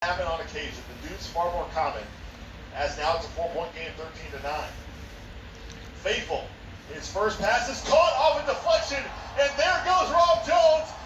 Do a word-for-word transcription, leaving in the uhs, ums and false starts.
happen on occasion. The dude's far more common, as now it's a four-point game, thirteen to nine. Faithful, his first pass is caught off a deflection, and there goes Rob Jones.